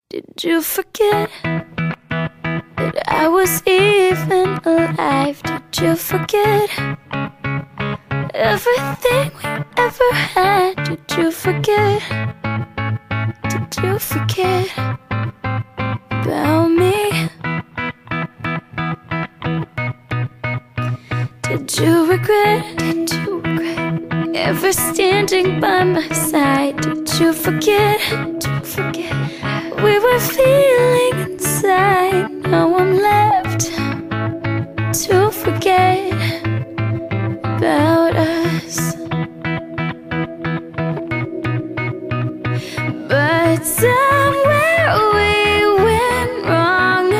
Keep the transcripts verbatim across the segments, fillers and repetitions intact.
Did you forget that I was even alive? Did you forget everything we ever had? Did you forget? Did you forget about me? Did you regret? Did you regret ever standing by my side? Did you forget? Did you forget we were feeling inside? Now I'm left to forget about us. But somewhere we went wrong.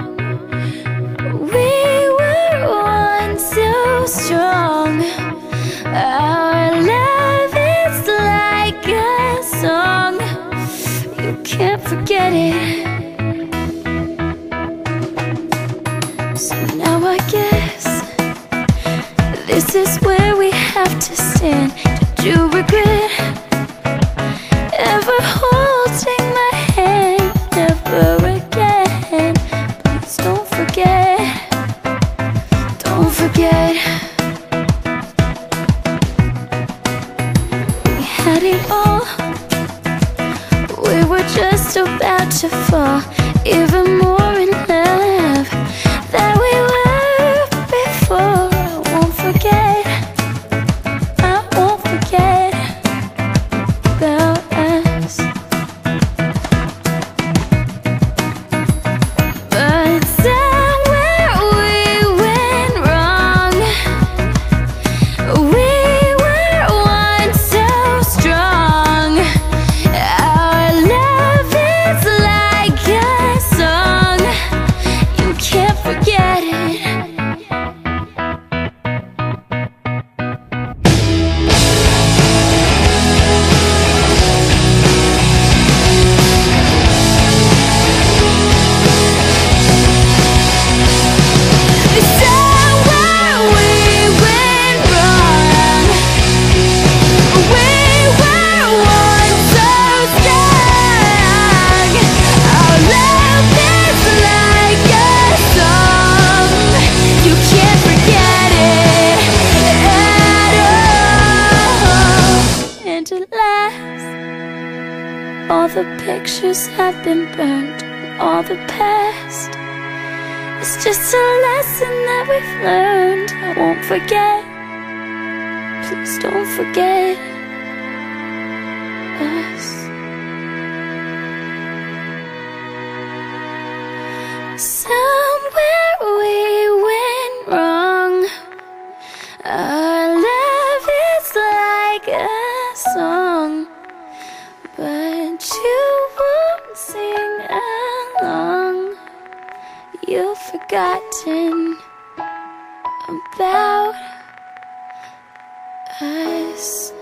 We were once so strong. Our love is like a song. You can't forget it. So now I guess this is where we have to stand. Did you regret ever holding my hand? Never again. Please don't forget. Don't forget. We had it all. We were just about to fall even more in love than we were before. I won't forget. I won't forget about us. But somewhere we went wrong. We were once so strong. Our love is like a song. You can't forget it. All the pictures have been burned, all the past. It's just a lesson that we've learned. I won't forget. Please don't forget us. Somewhere we went wrong. Our love is like a song, but you won't sing along. You've forgotten about us.